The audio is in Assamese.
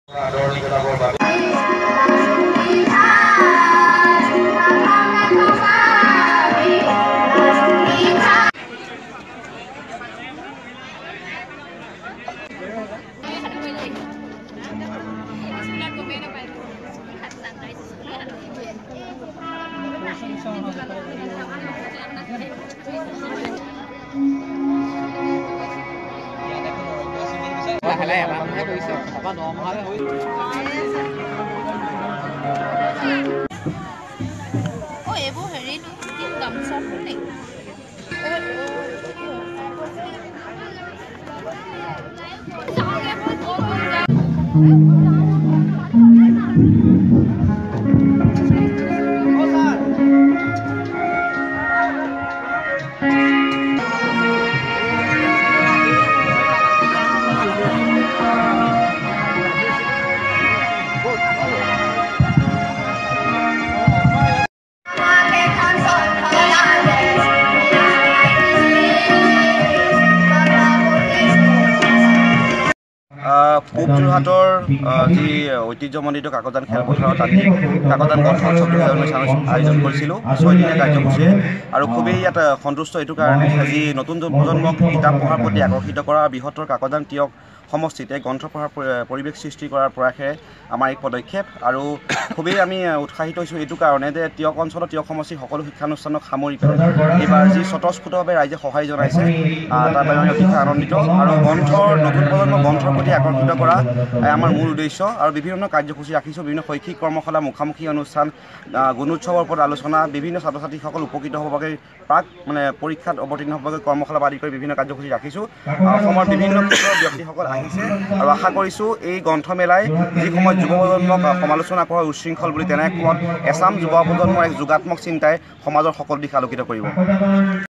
পূব যোৰহাটৰ যি ঐতিহ্যমণ্ডিত কাকজান খেলপথাৰত আমি কাকজান গল্প উৎসৱ 2019 আয়োজন কৰিছিলোঁ 6 দিনীয়া কাৰ্যসূচীৰে আৰু খুবেই ইয়াত সন্তুষ্ট এইটো কাৰণে যি নতুন প্ৰজন্মক কিতাপ পঢ়াৰ প্ৰতি আকৰ্ষিত কৰা বৃহত্তৰ কাকজান তিয়ক সমষ্টিতে গ্ৰন্থ পঢ়াৰ পৰিৱেশ সৃষ্টি কৰাৰ প্ৰয়াসেৰে আমাৰ এক পদক্ষেপ আৰু খুবেই আমি উৎসাহিত হৈছোঁ এইটো কাৰণে যে তিয়ক অঞ্চলত তিয়ক সমষ্টিৰ সকলো শিক্ষানুষ্ঠানক সামৰি পেলাই এইবাৰ যি স্বতঃস্ফূৰ্তভাৱে ৰাইজে সহায় জনাইছে তাৰ বাবে আমি অতিশয় আনন্দিত আৰু নতুন প্ৰজন্মক গ্ৰন্থৰ প্ৰতি আকৰ্ষিত কৰা আমাৰ মূল উদ্দেশ্য আৰু বিভিন্ন কাৰ্যসূচী ৰাখিছোঁ বিভিন্ন শৈক্ষিক কৰ্মশালা মুখামুখি অনুষ্ঠান গুণোৎসৱৰ ওপৰত আলোচনা বিভিন্ন ছাত্ৰ ছাত্ৰীসকল উপকৃত হ'বকৈ পৰীক্ষাত অৱতীৰ্ণ হ'বকৈ কৰ্মশালা আদি কৰি বিভিন্ন কাৰ্যসূচী ৰাখিছোঁ অসমৰ বিভিন্ন ক্ষেত্ৰৰ ব্যক্তিসকল আহিছে আৰু আশা কৰিছোঁ এই গ্ৰন্থমেলাই যি সময়ত যুৱ প্ৰজন্মক সমালোচনা কৰা উচ্ছৃংখল বুলি তেনে সময়ত এছাম যুৱ প্ৰজন্মৰ এক যোগাত্মক চিন্তাই সমাজৰ সকলো দিশ আলোকিত কৰিব।